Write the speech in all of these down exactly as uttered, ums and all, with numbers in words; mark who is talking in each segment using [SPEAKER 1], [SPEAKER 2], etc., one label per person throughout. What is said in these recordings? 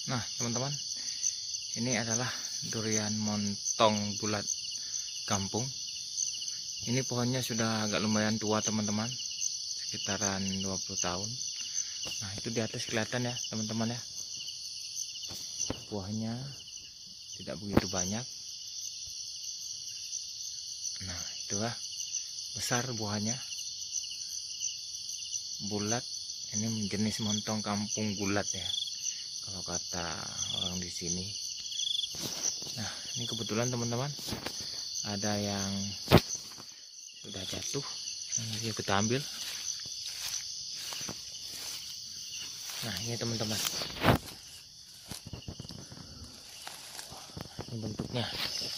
[SPEAKER 1] Nah teman-teman, ini adalah durian montong bulat kampung. Ini pohonnya sudah agak lumayan tua teman-teman, sekitaran dua puluh tahun. Nah itu di atas kelihatan ya teman-teman ya, buahnya tidak begitu banyak. Nah itulah, besar buahnya, bulat. Ini jenis montong kampung bulat ya kalau kata orang di sini. Nah ini kebetulan teman-teman ada yang sudah jatuh, nanti kita ambil. Nah ini teman-teman, ini bentuknya.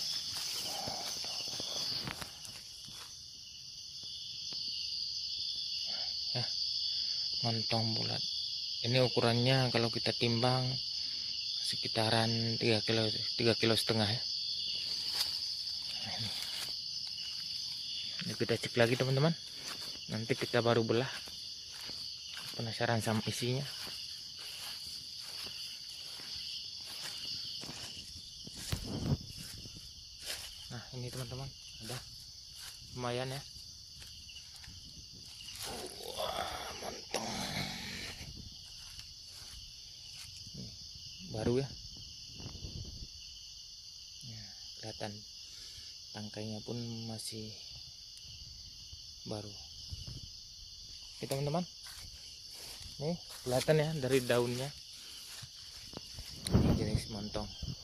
[SPEAKER 1] Ya, montong bulat. Ini ukurannya kalau kita timbang sekitaran tiga kilo, tiga kilo setengah ya. Nah, ini. Ini kita cek lagi teman-teman, nanti kita baru belah. Penasaran sama isinya. Nah ini teman-teman, ada lumayan ya. Wah, montong baru ya. Ya, kelihatan tangkainya pun masih baru. Oke teman-teman, nih kelihatan ya dari daunnya, ini jenis montong.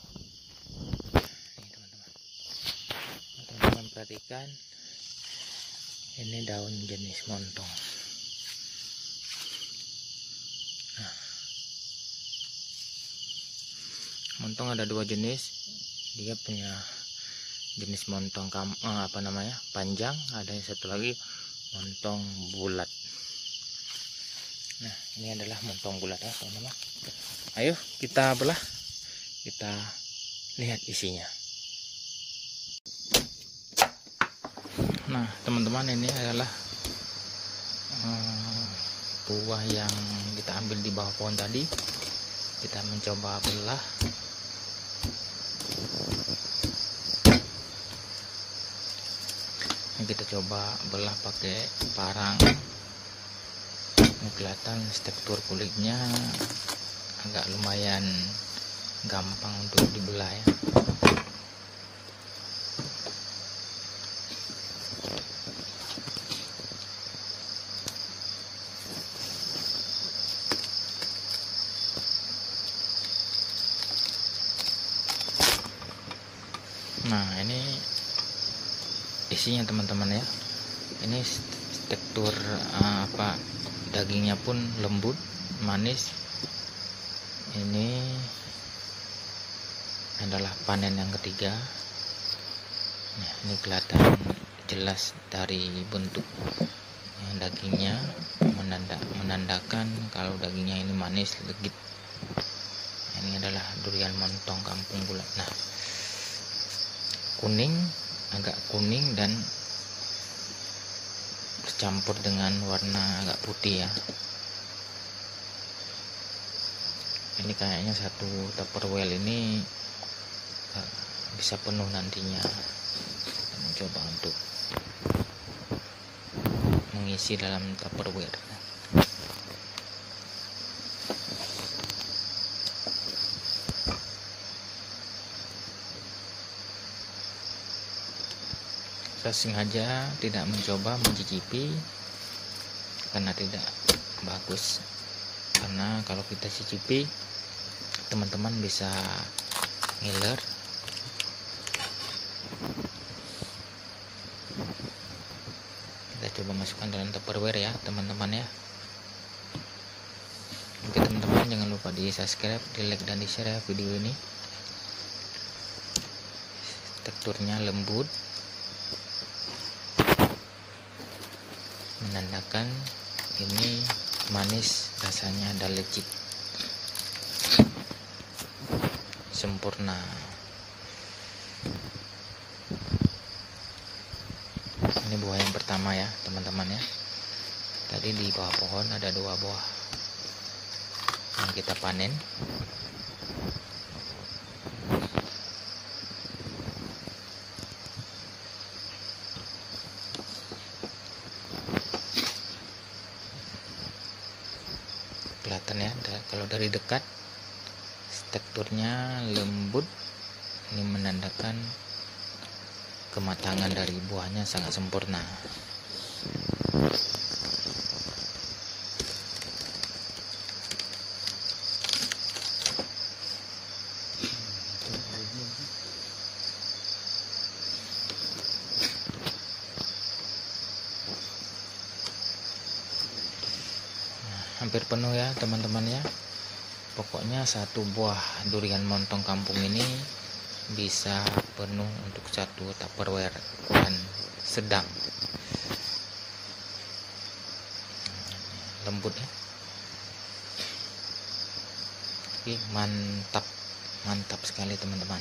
[SPEAKER 1] Nih teman-teman, teman-teman perhatikan, ini daun jenis montong. Nah, montong ada dua jenis, dia punya jenis montong kam eh, apa namanya panjang, ada yang satu lagi montong bulat. Nah ini adalah montong bulat ya teman-teman. Ayo kita belah, kita lihat isinya. Nah teman-teman, ini adalah uh, buah yang kita ambil di bawah pohon tadi. Kita mencoba belah. Ini kita coba belah pakai parang. Ini kelihatan tekstur kulitnya agak lumayan gampang untuk dibelah ya. Nah ini isinya teman-teman ya. Ini tekstur uh, apa dagingnya pun lembut, manis. Ini adalah panen yang ketiga. Nah, ini kelihatan jelas dari bentuk ya, dagingnya menanda, menandakan kalau dagingnya ini manis, legit. Ini adalah durian montong kampung bulat. Nah kuning, agak kuning dan bercampur dengan warna agak putih ya. Ini kayaknya satu tupperware ini uh, bisa penuh nantinya. Kita mencoba untuk mengisi dalam tupperware. Saya sengaja tidak mencoba mencicipi karena tidak bagus, karena kalau kita cicipi teman-teman bisa ngiler. Kita coba masukkan dalam tupperware ya teman-teman ya. Oke teman-teman, jangan lupa di subscribe, di like dan di share ya video ini. Teksturnya lembut, menandakan ini manis, rasanya ada legit, sempurna. Ini buah yang pertama ya teman-teman ya. Tadi di bawah pohon ada dua buah yang kita panen. kelihatan ya, kalau dari dekat teksturnya lembut. Ini menandakan kematangan dari buahnya sangat sempurna. Hampir penuh ya teman-teman ya. Pokoknya satu buah durian montong kampung ini bisa penuh untuk satu tupperware ukuran sedang. Lembut ya. Oke, mantap, mantap sekali teman-teman.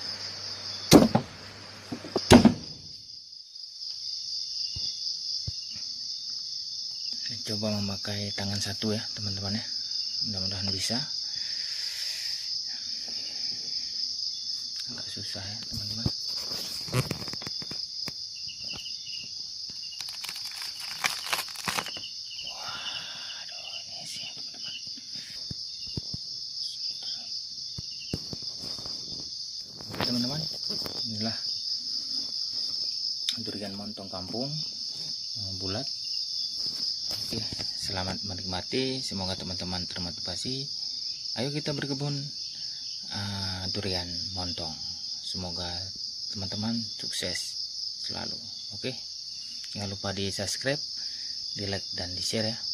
[SPEAKER 1] Coba memakai tangan satu ya teman-teman ya, mudah-mudahan bisa. Agak susah ya teman-teman. Waduh, ini sih teman-teman. Oke teman-teman, inilah durian montong kampung bulat. Oke, selamat menikmati. Semoga teman-teman termotivasi. Ayo kita berkebun uh, durian montong. Semoga teman-teman sukses selalu. Oke, jangan lupa di subscribe, di like dan di share ya.